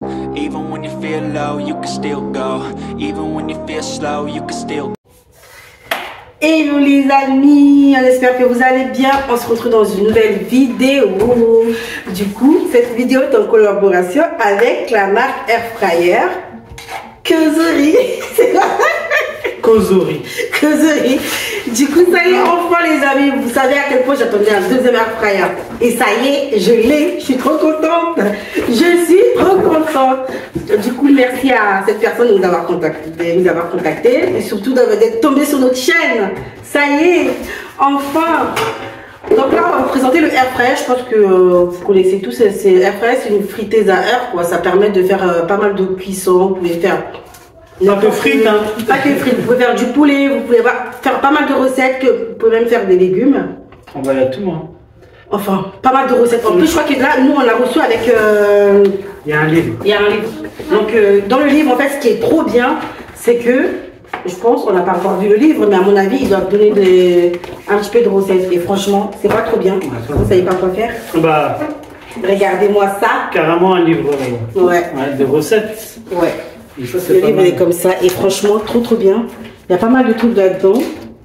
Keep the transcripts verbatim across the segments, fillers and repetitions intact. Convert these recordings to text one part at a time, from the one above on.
Even when you feel low, you can still go. Even when you feel slow, you can still. Hello les amis, on espère que vous allez bien. On se retrouve dans une nouvelle vidéo. Du coup, cette vidéo est en collaboration avec la marque Air Fryer Causerie. Causerie. Causerie. Du coup, ça y est, enfin les amis, vous savez à quel point j'attendais un deuxième Air Fryer. Et ça y est, je l'ai, je suis trop contente. Je suis trop contente. Du coup, merci à cette personne de nous avoir contacté, de nous avoir contacté et surtout d'être tombé sur notre chaîne. Ça y est, enfin. Donc là, on va vous présenter le Air Fryer. Je pense que euh, vous connaissez tous. C'est Air Fryer, c'est une friteuse à air, quoi. Ça permet de faire euh, pas mal de cuissons. Vous pouvez faire Pas que frites, hein. Pas que frites. Vous pouvez faire du poulet. Vous pouvez faire pas mal de recettes. Que vous pouvez même faire des légumes. On va y aller tout, hein. Enfin, pas mal de recettes. En plus, je crois que là, nous, on l'a reçu avec. Euh... Il y a un livre. Il y a un livre. Donc, euh, dans le livre, en fait, ce qui est trop bien, c'est que, je pense, on n'a pas encore vu le livre, mais à mon avis, ils doivent donner des... un petit peu de recettes. Et franchement, c'est pas trop bien. Vous ne savez pas quoi faire. Bah. Regardez-moi ça. Carrément un livre. Euh, ouais. ouais. De recettes. Ouais. Et ça, le livre, il est comme ça. Et franchement, trop, trop bien. Il y a pas mal de trucs là-dedans.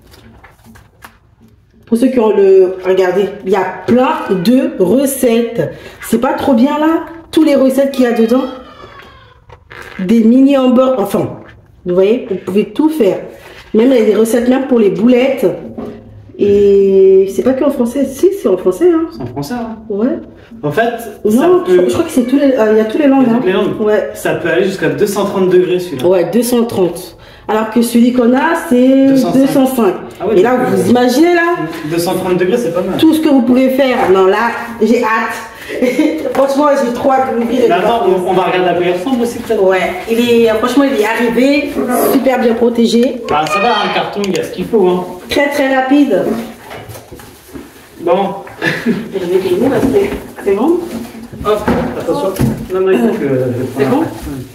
Pour ceux qui ont le... Regardez, il y a plein de recettes. C'est pas trop bien là? Tous les recettes qu'il y a dedans. Des mini hamburgers. Enfin, vous voyez, vous pouvez tout faire. Même il y a des recettes même pour les boulettes. Et c'est pas que en français. Si, c'est en français. Hein. C'est en français, hein. Ouais. En fait, non, ça peut... je crois que c'est tous les... Euh, il y a tous les langues. Il y a toutes les hein. langues. Ouais. Ça peut aller jusqu'à deux cent trente degrés celui-là. Ouais, deux cent trente. Alors que celui qu'on a, c'est deux cent cinq. Ah ouais, et là, vous imaginez là deux cent trente degrés, c'est pas mal. Tout ce que vous pouvez faire. Non, là, j'ai hâte. Franchement, j'ai trop hâte de l'ouvrir. Attends, on, on va regarder à quoi il ressemble aussi peut-être. Ouais, il est, franchement, il est arrivé, super bien protégé. Bah, ça va, un carton, il y a ce qu'il faut. Hein. Très, très rapide. Bon. Je vais filmer parce que c'est bon. Hop, attention. Non, non, il faut que. C'est bon?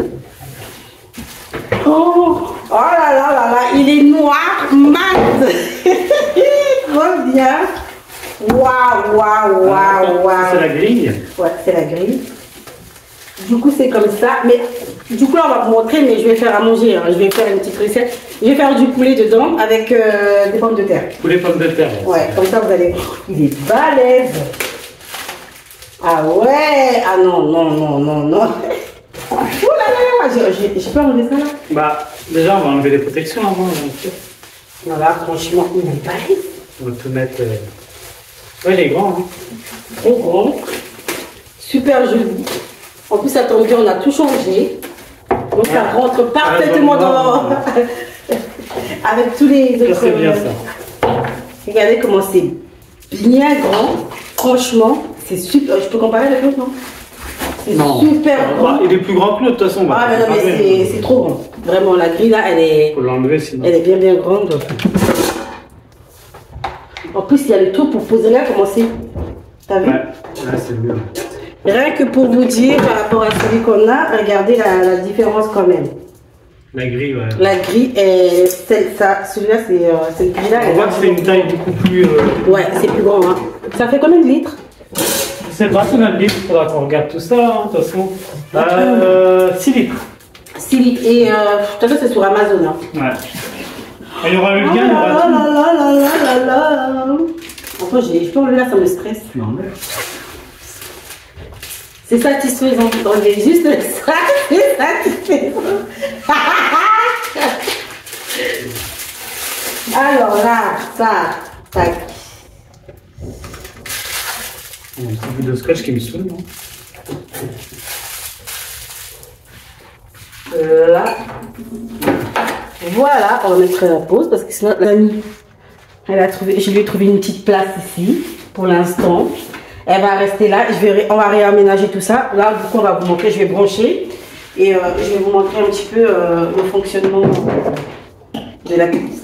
Oh, oh là là là là, il est noir, mat. Trop bien. Waouh, waouh, waouh, waouh. C'est la grille. Ouais, c'est la grille. Du coup, c'est comme ça. Mais du coup, là, on va vous montrer, mais je vais faire à manger. Hein. Je vais faire une petite recette. Je vais faire du poulet dedans avec euh, des pommes de terre. Poulet pommes de terre. Ouais, ouais, comme ça, vous allez. Il est balèze. Ah ouais. Ah non, non, non, non, non. Oh là là là, j'ai pas enlevé ça là. Bah, déjà, on va enlever les protections avant. Donc... Voilà, franchement, il est balèze. On va tout mettre. Euh... Ouais, il est grand. Hein. Trop grand. Super joli. En plus, ça tombe bien, on a tout changé. Donc, ouais. Ça rentre parfaitement ah, dans. Avec tous les autres. C'est bien ça. Regardez comment c'est bien grand. Franchement, c'est super. Je peux comparer avec l'autre, non? C'est super grand. Il est plus grand que l'autre, de toute façon. Ah, mais non, mais c'est trop grand. Vraiment, la grille là, elle est. Faut l'enlever sinon. Elle est bien, bien grande. En plus, il y a le trou pour poser là, comment c'est? T'as vu? Ouais, ouais c'est mieux. Rien que pour vous dire, par rapport à celui qu'on a, regardez la, la différence quand même. La grille, ouais. La grille, est, ça, celui-là, c'est euh, cette grille-là. On voit que c'est une taille beaucoup plus. Euh... Ouais, c'est plus grand. Hein. Ça fait combien de litres? C'est pas combien de litres, il faudra qu'on regarde tout ça, hein, de toute façon. Euh, six litres. six litres. Et euh, de toute façon, c'est sur Amazon. Hein. Ouais. Et il y aura le lien, il y aura tout. Là, là, là, là, là, là. Enfin, je peux enlever là, ça me stresse. Non, mais... C'est satisfaisant. Enlever juste ça, c'est satisfaisant. Alors là, ça, tac. Un petit bout de scotch qui me saoule, non? Là. Voilà, on va mettre la pause parce que sinon l'amie, elle a trouvé, je lui ai trouvé une petite place ici pour l'instant. Elle va rester là. Je vais, on va réaménager tout ça. Là, du coup, on va vous montrer. Je vais brancher et euh, je vais vous montrer un petit peu euh, le fonctionnement de la piste.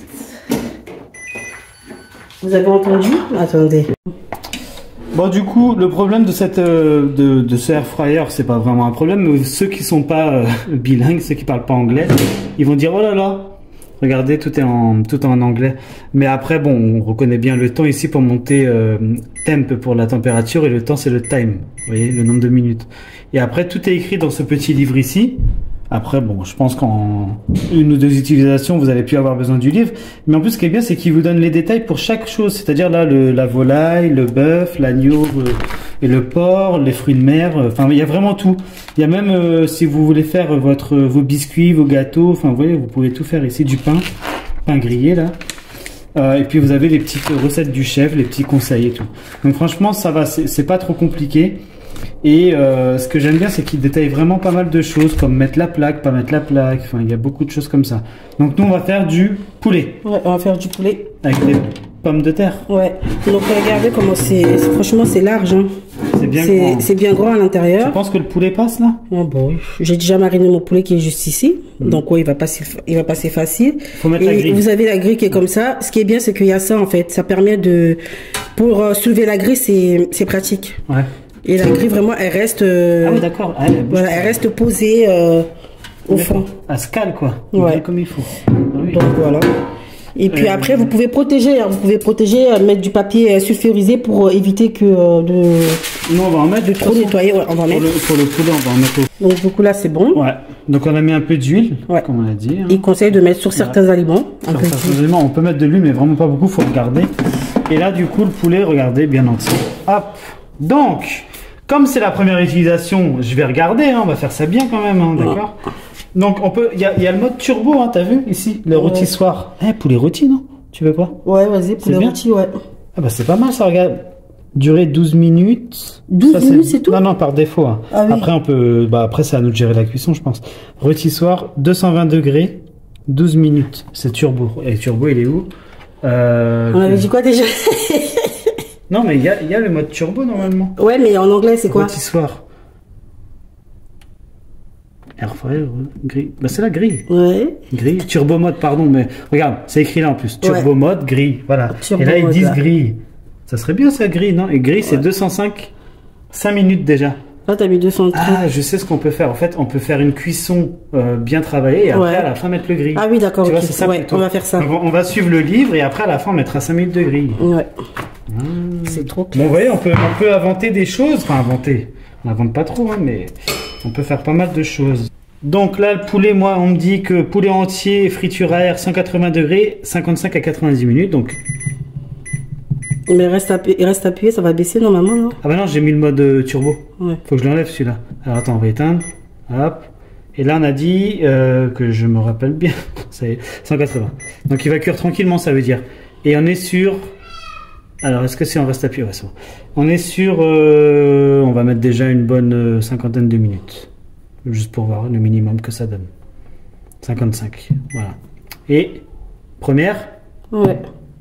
Vous avez entendu? Attendez. Bon, du coup, le problème de cette euh, de, de ce air fryer, c'est pas vraiment un problème. Mais ceux qui sont pas euh, bilingues, ceux qui parlent pas anglais, ils vont dire oh là là, Regardez, tout est en, tout est en anglais. Mais après, bon, on reconnaît bien le temps ici pour monter euh, temp pour la température et le temps c'est le time. Vous voyez, le nombre de minutes. Et après, tout est écrit dans ce petit livre ici. Après, bon, je pense qu'en une ou deux utilisations, vous allez plus avoir besoin du livre. Mais en plus, ce qui est bien, c'est qu'il vous donne les détails pour chaque chose. C'est-à-dire là, le, la volaille, le bœuf, l'agneau euh, et le porc, les fruits de mer. Euh, enfin, il y a vraiment tout. Il y a même, euh, si vous voulez faire votre, vos biscuits, vos gâteaux, enfin, vous voyez, vous pouvez tout faire ici. Du pain, pain grillé, là. Euh, et puis, vous avez les petites recettes du chef, les petits conseils et tout. Donc, franchement, ça va, c'est pas trop compliqué. Et euh, ce que j'aime bien, c'est qu'il détaille vraiment pas mal de choses, comme mettre la plaque, pas mettre la plaque. Enfin, il y a beaucoup de choses comme ça. Donc nous, on va faire du poulet. Ouais, on va faire du poulet. Avec des pommes de terre. Ouais. Donc regardez comment c'est. Franchement, c'est large. Hein. C'est bien grand. C'est bien grand à l'intérieur. Tu penses que le poulet passe là? Oh, bon, j'ai déjà mariné mon poulet qui est juste ici. Mmh. Donc ouais, il va passer, il va passer facile. Faut mettre et la grille. Vous avez la grille qui est comme ça. Ce qui est bien, c'est qu'il y a ça en fait. Ça permet de, pour euh, soulever la grille, c'est c'est pratique. Ouais. Et la grille vraiment, elle reste. Euh, ah oui, d'accord. Ah, voilà, elle reste posée euh, au fond. Elle se cale quoi. Ouais. Comme il faut. Ah, oui. Donc voilà. Et puis euh, après, vous pouvez protéger. Hein, vous pouvez protéger, euh, mettre du papier sulfurisé pour euh, éviter que euh, de. Non, on va en mettre de trop nettoyer. Ouais, on va en pour mettre. Le, pour le poulet, on va en mettre. Au... Donc du coup là, c'est bon. Ouais. Donc on a mis un peu d'huile, ouais. Comme on a dit. Hein. Il conseille de mettre sur certains ouais. aliments. Un sur peu certains aliments, on peut mettre de l'huile, mais vraiment pas beaucoup. Faut regarder. Et là, du coup, le poulet, regardez, bien entier. Hop. Donc. Comme c'est la première utilisation, je vais regarder, hein, on va faire ça bien quand même, hein, d'accord. Donc on peut, il y a, y a le mode turbo, hein, t'as vu ici, le ouais. rôtissoir. Eh, poulet rôti, non? Tu veux quoi? Ouais, vas-y, poulet rôti, ouais. Ah bah c'est pas mal ça, regarde. Durée douze minutes. douze minutes, c'est tout? Non, non, par défaut. Hein. Ah, oui. Après on peut, bah après c'est à nous de gérer la cuisson, je pense. Rôtissoir, deux cent vingt degrés, douze minutes. C'est turbo. Et turbo, il est où? euh, On avait dit quoi déjà? Non, mais il y a, y a le mode turbo normalement. Ouais, mais en anglais, c'est quoi? Rôtissoir. Airfryer, grille. Bah, c'est la grille. Ouais. Grille. Turbo mode, pardon, mais regarde, c'est écrit là en plus. Turbo ouais. mode, grille. Voilà. Turbo et là, ils disent grille. Ça serait bien ça, grille, non? Et grille, ouais. c'est deux cent cinq, cinq minutes déjà. Là, t'as mis deux cent trente. Ah, je sais ce qu'on peut faire. En fait, on peut faire une cuisson euh, bien travaillée et après, ouais. à la fin, mettre le grille. Ah oui, d'accord. Okay. C'est ça ouais, on va faire ça. Donc, on va suivre le livre et après, à la fin, on mettra cinq minutes de grille. Ouais. Mmh. C'est trop clair. Bon, vous voyez, on peut, on peut inventer des choses. Enfin, inventer. On n'invente pas trop, hein, mais on peut faire pas mal de choses. Donc là, le poulet, moi, on me dit que poulet entier, friture à air, cent quatre-vingts degrés, cinquante-cinq à quatre-vingt-dix minutes. Donc. Mais reste appuyé, il reste appuyé, ça va baisser normalement, non? Ah bah non, j'ai mis le mode euh, turbo. Ouais. Faut que je l'enlève celui-là. Alors attends, on va éteindre. Hop. Et là, on a dit euh, que je me rappelle bien. Ça y est, cent quatre-vingts. Donc il va cuire tranquillement, ça veut dire. Et on est sur. Alors, est-ce que si on reste appuyé? Ouais, c'est bon. On est sur. Euh, on va mettre déjà une bonne euh, cinquantaine de minutes. Juste pour voir le minimum que ça donne. cinquante-cinq. Voilà. Et. Première? Ouais.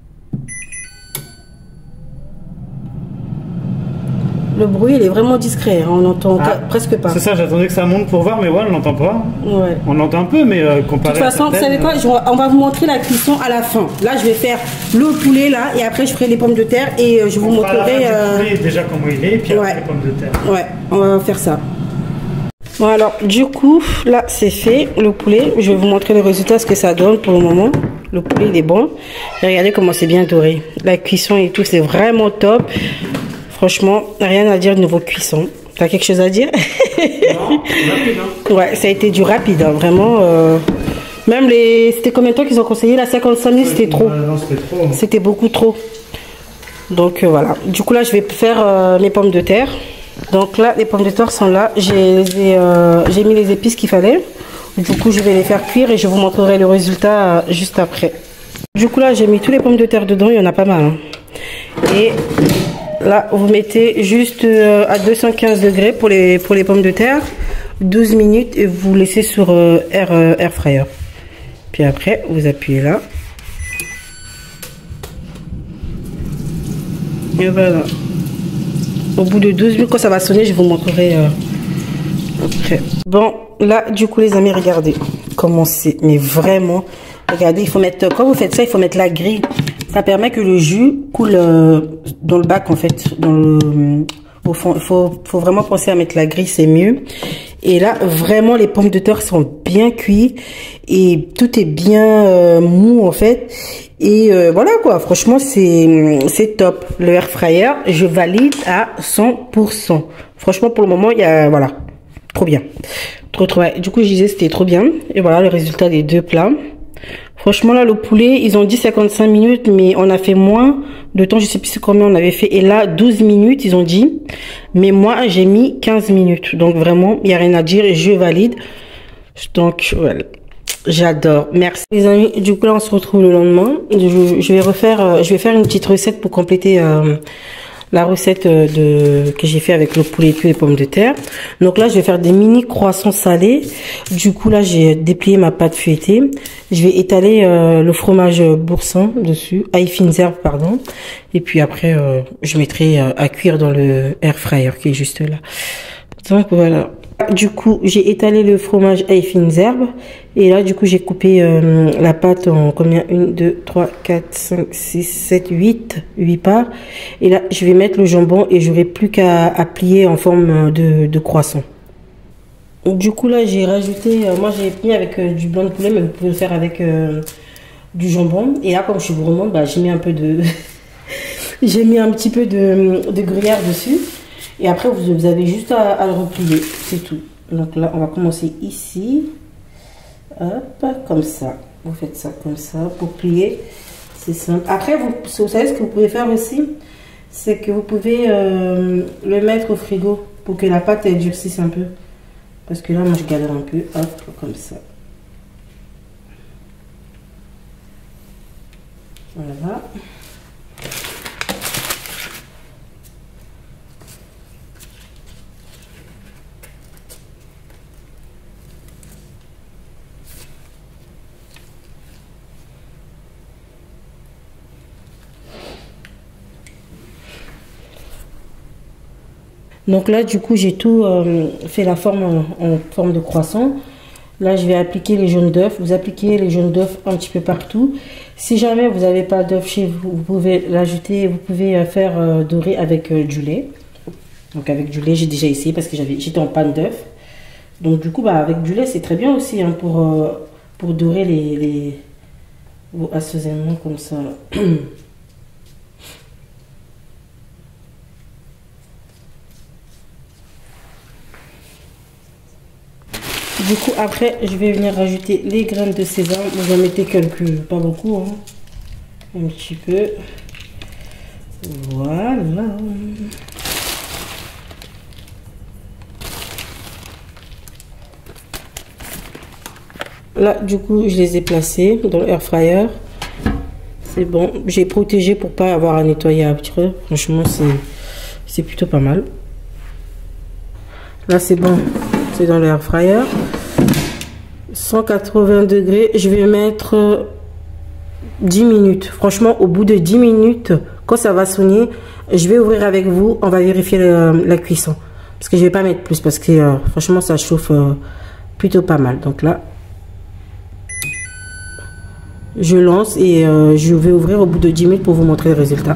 Le bruit, il est vraiment discret. Hein. On n'entend ah, presque pas. C'est ça, j'attendais que ça monte pour voir, mais ouais, on l'entend pas. Ouais. On l'entend un peu, mais euh, comparé. De toute façon, vous savez quoi, je, on va vous montrer la cuisson à la fin. Là, je vais faire le poulet, là, et après, je ferai les pommes de terre, et euh, je vous on montrerai. Euh... Le poulet, déjà comment il est, et puis ouais. après les pommes de terre. Ouais, on va faire ça. Bon, alors, du coup, là, c'est fait, le poulet. Je vais vous montrer le résultat, ce que ça donne pour le moment. Le poulet, il est bon. Et regardez comment c'est bien doré. La cuisson et tout, c'est vraiment top. Franchement, rien à dire de niveau cuisson. T'as quelque chose à dire? Non, rapide, hein. Ouais, ça a été du rapide, hein, vraiment. Euh... Même les... C'était combien de temps qu'ils ont conseillé? La cinquante-cinq minutes, c'était trop. Non, c'était trop. C'était beaucoup trop. Donc, euh, voilà. Du coup, là, je vais faire euh, mes pommes de terre. Donc là, les pommes de terre sont là. J'ai euh, mis les épices qu'il fallait. Du coup, je vais les faire cuire et je vous montrerai le résultat euh, juste après. Du coup, là, j'ai mis tous les pommes de terre dedans. Il y en a pas mal. Hein. Et... là, vous mettez juste euh, à deux cent quinze degrés pour les, pour les pommes de terre, douze minutes, et vous laissez sur euh, air, euh, air fryer. Puis après, vous appuyez là. Et voilà. Au bout de douze minutes, quand ça va sonner, je vous montrerai euh, après. Bon, là, du coup, les amis, regardez comment c'est. Mais vraiment, regardez, il faut mettre, quand vous faites ça, il faut mettre la grille. Ça permet que le jus coule euh, dans le bac, en fait, dans le, au fond. Il faut, faut vraiment penser à mettre la grille, c'est mieux. Et là, vraiment, les pommes de terre sont bien cuites et tout est bien euh, mou en fait. Et euh, voilà quoi, franchement, c'est c'est top. Le air fryer, je valide à cent pour cent. Franchement, pour le moment, il y a, voilà, trop bien. Trop, trop bien. Du coup, je disais, c'était trop bien. Et voilà le résultat des deux plats. Franchement, là, le poulet, ils ont dit cinquante-cinq minutes, mais on a fait moins de temps. Je sais plus combien on avait fait. Et là, douze minutes, ils ont dit. Mais moi, j'ai mis quinze minutes. Donc, vraiment, il n'y a rien à dire. Et je valide. Donc, voilà. J'adore. Merci, les amis. Du coup, là, on se retrouve le lendemain. Je, je vais refaire, euh, je vais faire une petite recette pour compléter euh, la recette de que j'ai fait avec le poulet cuit et les pommes de terre. Donc là, je vais faire des mini croissants salés. Du coup, là, j'ai déplié ma pâte feuilletée. Je vais étaler euh, le fromage boursin dessus, ail fines herbes, pardon. Et puis après, euh, je mettrai euh, à cuire dans le air fryer qui est juste là. Donc voilà. Du coup, j'ai étalé le fromage ail fines herbes. Et là, du coup, j'ai coupé euh, la pâte en combien? un, deux, trois, quatre, cinq, six, sept, huit. huit parts. Et là, je vais mettre le jambon et j'aurai plus qu'à à plier en forme de, de croissant. Du coup, là, j'ai rajouté... Euh, moi, j'ai mis avec euh, du blanc de poulet, mais vous pouvez le faire avec euh, du jambon. Et là, comme je suis gourmande, bah, j'ai mis un peu de... j'ai mis un petit peu de, de gruyère dessus. Et après, vous, vous avez juste à, à le replier. C'est tout. Donc là, on va commencer ici. Hop, comme ça. Vous faites ça comme ça pour plier. C'est simple. Après, vous, vous savez ce que vous pouvez faire aussi, c'est que vous pouvez euh, le mettre au frigo pour que la pâte elle durcisse un peu. Parce que là, moi, je galère un peu. Hop, comme ça. Voilà. Donc là, du coup, j'ai tout euh, fait la forme en, en forme de croissant. Là, je vais appliquer les jaunes d'œufs. Vous appliquez les jaunes d'œufs un petit peu partout. Si jamais vous n'avez pas d'œufs chez vous, vous pouvez l'ajouter. Vous pouvez faire euh, dorer avec euh, du lait. Donc avec du lait, j'ai déjà essayé parce que j'avais, j'étais en panne d'œufs. Donc du coup, bah, avec du lait, c'est très bien aussi hein, pour, euh, pour dorer les, les vos assaisonnements comme ça. Du coup, après, je vais venir rajouter les graines de sésame. Vous en mettez quelques, pas beaucoup, hein. Un petit peu. Voilà. Là, du coup, je les ai placés dans le air fryer. C'est bon. J'ai protégé pour pas avoir à nettoyer après. Franchement, c'est plutôt pas mal. Là, c'est bon. C'est dans le air fryer. cent quatre-vingts degrés. Je vais mettre dix minutes. Franchement, au bout de dix minutes, quand ça va sonner, je vais ouvrir avec vous. On va vérifier la, la cuisson. Parce que je vais pas mettre plus. Parce que euh, franchement, ça chauffe euh, plutôt pas mal. Donc là, je lance et euh, je vais ouvrir au bout de dix minutes pour vous montrer le résultat.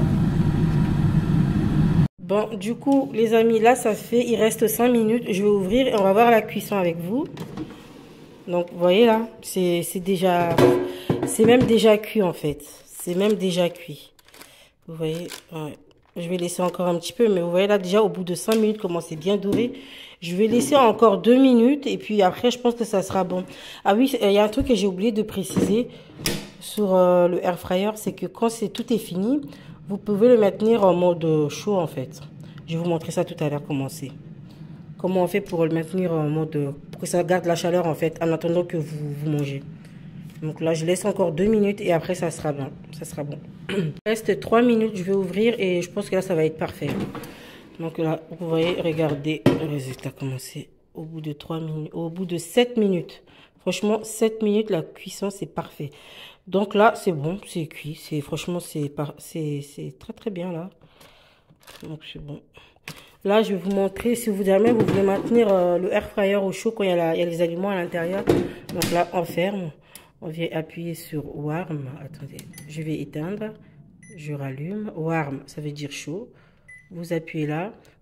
Bon, du coup, les amis, là, ça fait, il reste cinq minutes. Je vais ouvrir et on va voir la cuisson avec vous. Donc, vous voyez là, c'est déjà, c'est même déjà cuit en fait. C'est même déjà cuit. Vous voyez, ouais. Je vais laisser encore un petit peu, mais vous voyez là, déjà, au bout de cinq minutes, comment c'est bien doré. Je vais laisser encore deux minutes et puis après, je pense que ça sera bon. Ah oui, il y a un truc que j'ai oublié de préciser sur euh, le air fryer, c'est que quand c'est tout est fini, vous pouvez le maintenir en mode chaud en fait. Je vais vous montrer ça tout à l'heure comment c'est. Comment on fait pour le maintenir en mode... pour que ça garde la chaleur en fait en attendant que vous, vous mangez. Donc là, je laisse encore deux minutes et après ça sera bon. Ça sera bon. Il reste trois minutes, je vais ouvrir et je pense que là, ça va être parfait. Donc là, vous voyez, regardez le résultat comment c'est. Au bout de trois minutes, au bout de sept minutes. Franchement, sept minutes, la cuisson, c'est parfait. Donc là, c'est bon, c'est cuit. C'est franchement, c'est très très bien là. Donc c'est bon. Là, je vais vous montrer, si vous jamais vous voulez maintenir euh, le air fryer au chaud quand il y a, la, il y a les aliments à l'intérieur. Donc là, on ferme. On vient appuyer sur warm. Attendez, je vais éteindre. Je rallume. Warm, ça veut dire chaud. Vous appuyez là.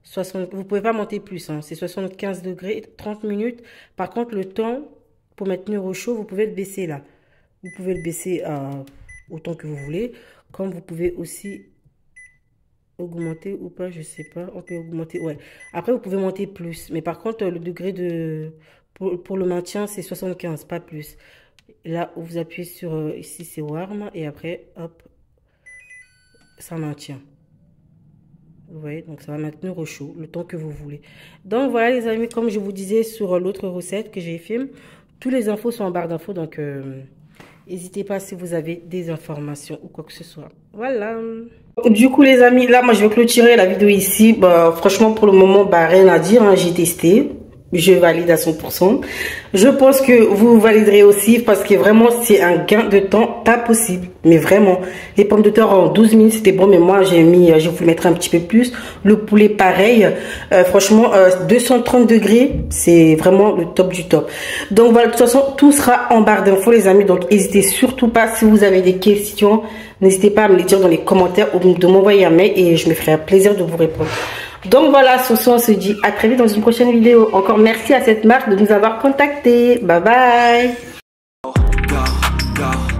soixante, vous pouvez pas monter plus, hein, c'est soixante-quinze degrés, trente minutes. Par contre, le temps pour maintenir au chaud, vous pouvez le baisser là. Vous pouvez le baisser à autant que vous voulez. Comme vous pouvez aussi augmenter ou pas, je sais pas. On peut augmenter, ouais. Après, vous pouvez monter plus. Mais par contre, le degré de... Pour, pour le maintien, c'est soixante-quinze, pas plus. Là, vous appuyez sur... Euh, ici, c'est warm. Et après, hop, ça maintient. Vous voyez, donc ça va maintenir au chaud, le temps que vous voulez. Donc, voilà, les amis, comme je vous disais sur l'autre recette que j'ai fait, tous les infos sont en barre d'infos. Donc, euh, n'hésitez pas si vous avez des informations ou quoi que ce soit. Voilà. Du coup, les amis, là, moi, je vais clôturer la vidéo ici. Bah, franchement, pour le moment, bah, rien à dire. Hein, j'ai testé. Je valide à cent pour cent. Je pense que vous validerez aussi parce que vraiment, c'est un gain de temps pas possible. Mais vraiment, les pommes de terre en douze minutes, c'était bon. Mais moi, j'ai mis, je vais vous mettre un petit peu plus. Le poulet, pareil. Euh, franchement, euh, deux cent trente degrés, c'est vraiment le top du top. Donc voilà, de toute façon, tout sera en barre d'infos, les amis. Donc, n'hésitez surtout pas, si vous avez des questions, n'hésitez pas à me les dire dans les commentaires ou de m'envoyer un mail et je me ferai un plaisir de vous répondre. Donc voilà, sur ce, on se dit à très vite dans une prochaine vidéo. Encore merci à cette marque de nous avoir contactés. Bye bye. Go, go.